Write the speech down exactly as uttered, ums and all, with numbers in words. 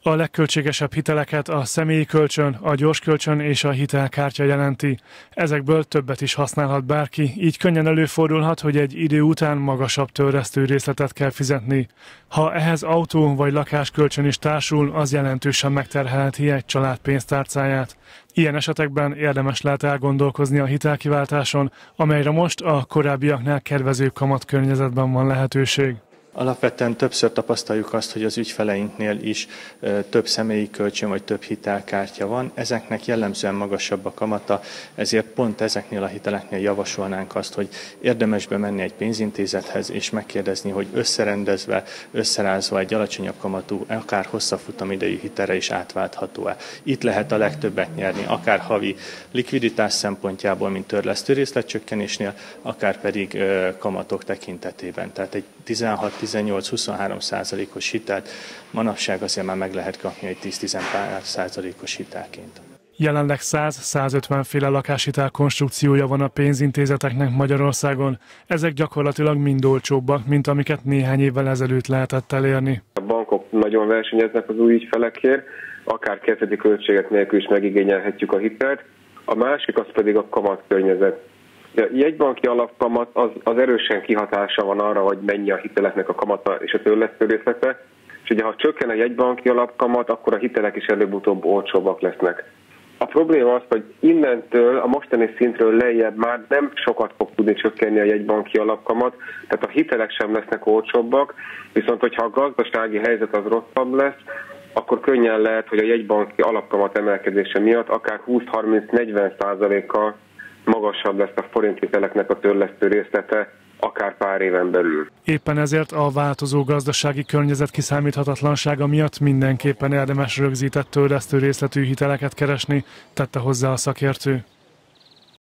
A legköltségesebb hiteleket a személyi kölcsön, a gyors kölcsön és a hitelkártya jelenti. Ezekből többet is használhat bárki, így könnyen előfordulhat, hogy egy idő után magasabb törlesztő részletet kell fizetni. Ha ehhez autó vagy lakáskölcsön is társul, az jelentősen megterhelheti egy család pénztárcáját. Ilyen esetekben érdemes lehet elgondolkozni a hitelkiváltáson, amelyre most a korábbiaknál kedvezőbb kamatkörnyezetben van lehetőség. Alapvetően többször tapasztaljuk azt, hogy az ügyfeleinknél is több személyi kölcsön vagy több hitelkártya van. Ezeknek jellemzően magasabb a kamata, ezért pont ezeknél a hiteleknél javasolnánk azt, hogy érdemes bemenni egy pénzintézethez és megkérdezni, hogy összerendezve, összerázva egy alacsonyabb kamatú, akár hosszabb futamidejű hitelre is átváltható-e. Itt lehet a legtöbbet nyerni, akár havi likviditás szempontjából, mint törlesztő részletcsökkenésnél, akár pedig kamatok tekintetében. Tehát egy tizenhat-tizennyolc-huszonhárom százalékos hitelt manapság azért már meg lehet kapni egy tíz-tizenpár százalékos hitelként. Jelenleg száz-százötven féle lakáshitel konstrukciója van a pénzintézeteknek Magyarországon. Ezek gyakorlatilag mind olcsóbbak, mint amiket néhány évvel ezelőtt lehetett elérni. A bankok nagyon versenyeznek az új ügyfelekért, akár kezdeti költségek nélkül is megigényelhetjük a hitelt. A másik az pedig a kamatkörnyezet. A jegybanki alapkamat az, az erősen kihatása van arra, hogy mennyi a hiteleknek a kamata és a törlesztő részlete, és ugye ha csökken a jegybanki alapkamat, akkor a hitelek is előbb-utóbb olcsóbbak lesznek. A probléma az, hogy innentől, a mostani szintről lejjebb már nem sokat fog tudni csökkenni a jegybanki alapkamat, tehát a hitelek sem lesznek olcsóbbak, viszont hogyha a gazdasági helyzet az rosszabb lesz, akkor könnyen lehet, hogy a jegybanki alapkamat emelkedése miatt akár húsz-harminc-negyven százalékkal magasabb lesz a forinthiteleknek a törlesztő részlete, akár pár éven belül. Éppen ezért a változó gazdasági környezet kiszámíthatatlansága miatt mindenképpen érdemes rögzített törlesztő részletű hiteleket keresni, tette hozzá a szakértő.